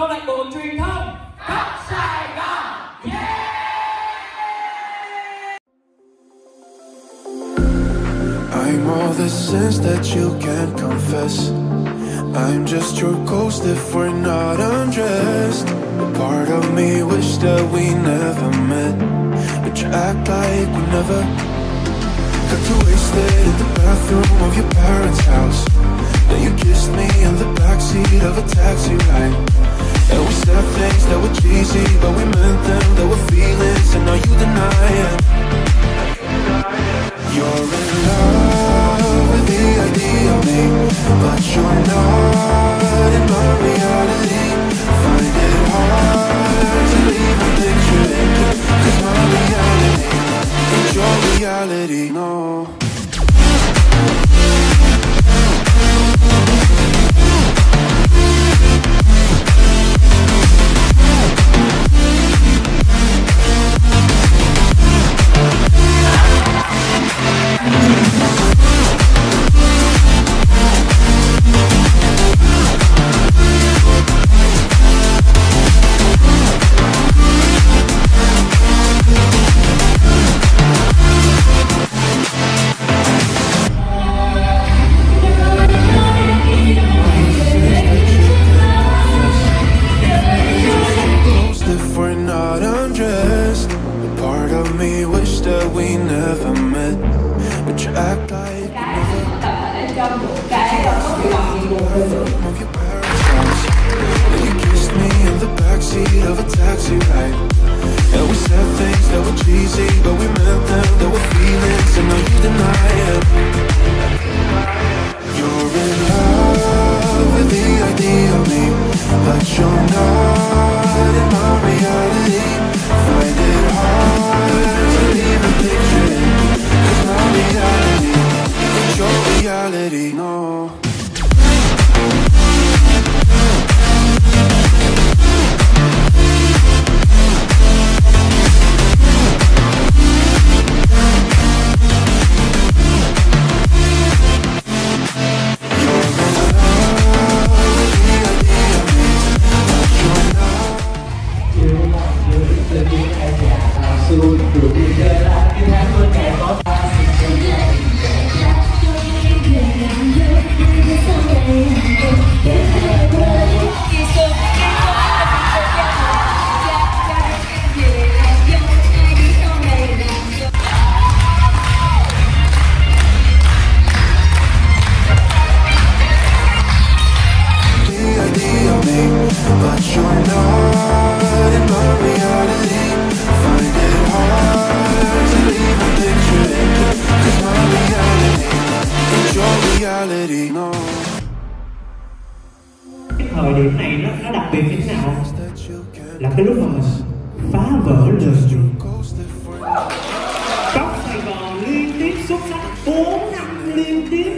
câu lạc bộ truyền thông Cóc Sài Gòn. Yeah! I'm all the sins that you can't confess. I'm just your ghost if we're not undressed. A part of me wish that we never met, but you act like we never. Got too wasted in the bathroom of your parents' house. Then you kissed me in the backseat of a taxi ride. And we said things that were cheesy, but we meant them, there were feelings, and now you deny it. You're in love with the idea of me, but you're not in my reality. Find it hard to even picture it, 'cause my reality ain't your reality, no. Thời điểm này nó đặc biệt như thế nào? Là cái lúc mà phá vỡ lời chúc. Cóc Sài Gòn liên tiếp xuất sắc 4 năm liên tiếp.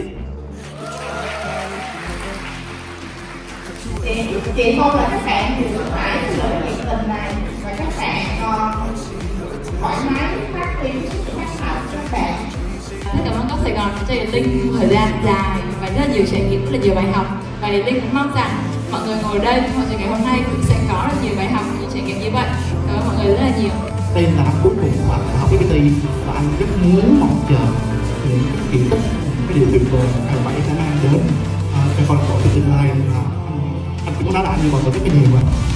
Chị mong là các bạn thì phải cái lời nhiệt tình này và các bạn thoải mái phát huy sức sáng tạo của các bạn. Rất cảm ơn Cóc Sài Gòn cho Yến Linh thời gian dài và rất là nhiều trải nghiệm, rất là nhiều bài học. Và Yến Linh cũng mong rằng mọi người ngồi đây mọi người ngày hôm nay cũng sẽ có rất nhiều bài học, nhiều trải nghiệm như vậy. Cảm ơn mọi người rất là nhiều. Đây là năm cuối cùng của anh học cái TI và anh rất muốn mong chờ những cái kiến thức, cái điều tuyệt vời mà bạn sẽ mang đến cho con của tương lai. Anh cũng nói là anh như mọi người biết cái điều mà